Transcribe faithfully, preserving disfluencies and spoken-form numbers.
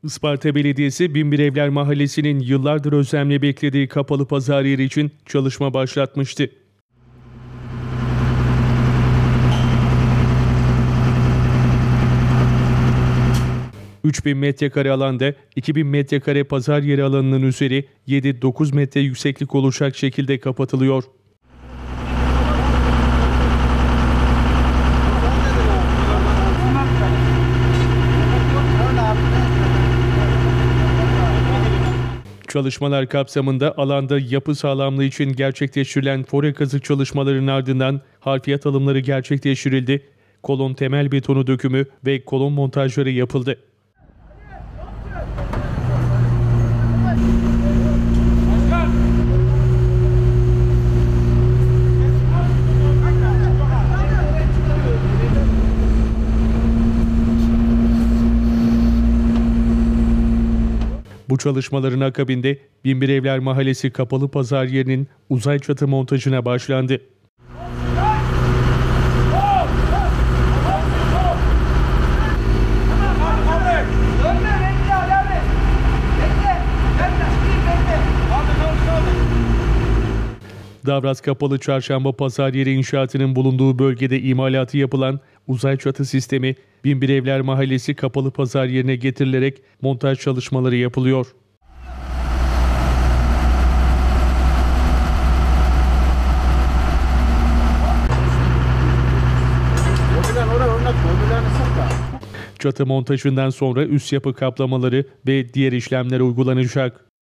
Isparta Belediyesi Binbir Evler Mahallesi'nin yıllardır özlemle beklediği kapalı pazar yeri için çalışma başlatmıştı. üç bin metrekare alanda iki bin metrekare pazar yeri alanının üzeri yedi dokuz metre yükseklik olacak şekilde kapatılıyor. Çalışmalar kapsamında alanda yapı sağlamlığı için gerçekleştirilen fore kazı çalışmalarının ardından harfiyat alımları gerçekleştirildi. Kolon temel betonu dökümü ve kolon montajları yapıldı. Bu çalışmaların akabinde Binbir Evler Mahallesi kapalı pazar yerinin uzay çatı montajına başlandı. Davraz Kapalı Çarşamba Pazar Yeri inşaatının bulunduğu bölgede imalatı yapılan uzay çatı sistemi Binbir Evler Mahallesi kapalı pazar yerine getirilerek montaj çalışmaları yapılıyor. Çatı montajından sonra üst yapı kaplamaları ve diğer işlemler uygulanacak.